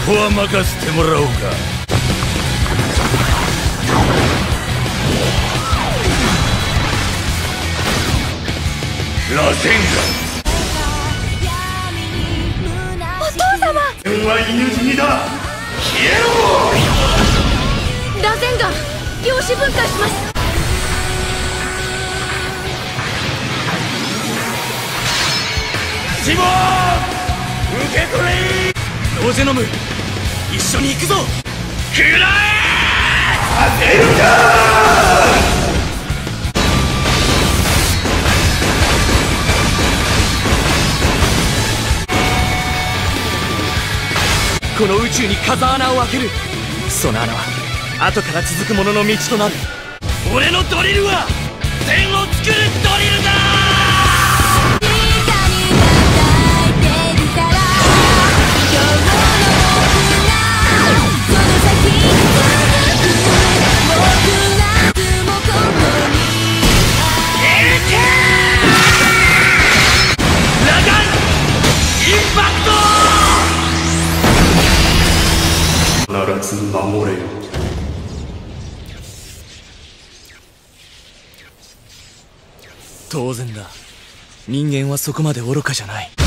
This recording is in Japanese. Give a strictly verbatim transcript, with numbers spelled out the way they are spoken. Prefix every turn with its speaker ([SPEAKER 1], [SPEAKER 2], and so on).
[SPEAKER 1] こは任せてもらおうか。螺旋
[SPEAKER 2] お父様。
[SPEAKER 1] 眼は犬死にだ。消えろ。
[SPEAKER 2] 螺旋岩量子分解します。
[SPEAKER 1] シモン受け取れ。ローゼノム一緒に行くぞ。食らえ。させるか。この宇宙に風穴を開ける。その穴は後から続く者の道となる。俺のドリルは天を作るドリルだ。必ず守れよ。当然だ。人間はそこまで愚かじゃない。